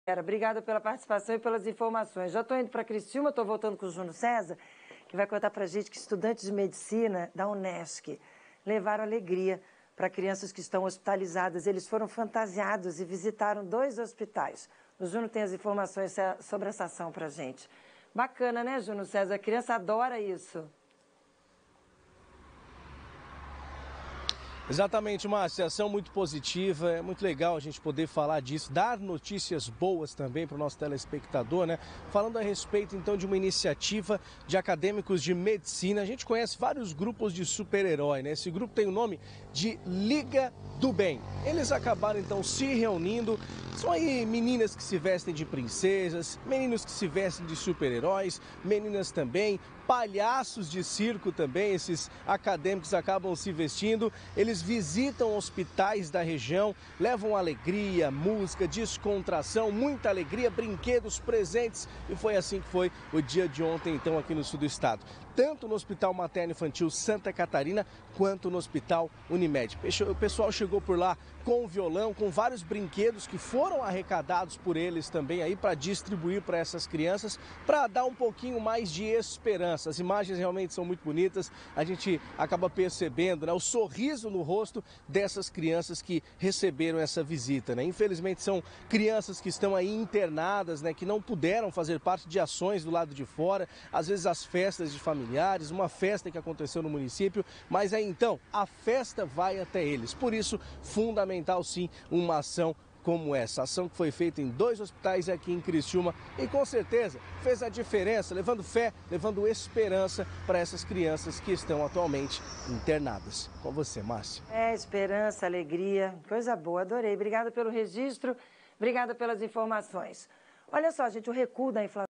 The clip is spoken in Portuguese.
Obrigada pela participação e pelas informações. Já estou indo para Criciúma, estou voltando com o Júnior César, que vai contar para a gente que estudantes de medicina da Unesc levaram alegria para crianças que estão hospitalizadas. Eles foram fantasiados e visitaram 2 hospitais. O Júnior tem as informações sobre essa ação para a gente. Bacana, né, Júnior César? A criança adora isso. Exatamente, Márcia, ação muito positiva, é muito legal a gente poder falar disso, dar notícias boas também para o nosso telespectador, né? Falando a respeito então de uma iniciativa de acadêmicos de medicina, a gente conhece vários grupos de super-herói, né? Esse grupo tem o nome de Liga do Bem. Eles acabaram então se reunindo, são aí meninas que se vestem de princesas, meninos que se vestem de super-heróis, meninas também, palhaços de circo também, esses acadêmicos acabam se vestindo. Eles visitam hospitais da região, levam alegria, música, descontração, muita alegria, brinquedos, presentes. E foi assim que foi o dia de ontem, então, aqui no sul do estado. Tanto no Hospital Materno Infantil Santa Catarina, quanto no Hospital Unimed. O pessoal chegou por lá com violão, com vários brinquedos que foram arrecadados por eles também aí para distribuir para essas crianças, para dar um pouquinho mais de esperança. As imagens realmente são muito bonitas, a gente acaba percebendo, né, o sorriso no rosto dessas crianças que receberam essa visita, né? Infelizmente são crianças que estão aí internadas, né, que não puderam fazer parte de ações do lado de fora, às vezes as festas de familiares, uma festa que aconteceu no município, mas aí então a festa vai até eles. Por isso, fundamental sim uma ação como essa. Ação que foi feita em 2 hospitais aqui em Criciúma e com certeza fez a diferença, levando fé, levando esperança para essas crianças que estão atualmente internadas. Com você, Márcia. Esperança, alegria, coisa boa, adorei. Obrigada pelo registro, obrigada pelas informações. Olha só, gente, o recuo da inflação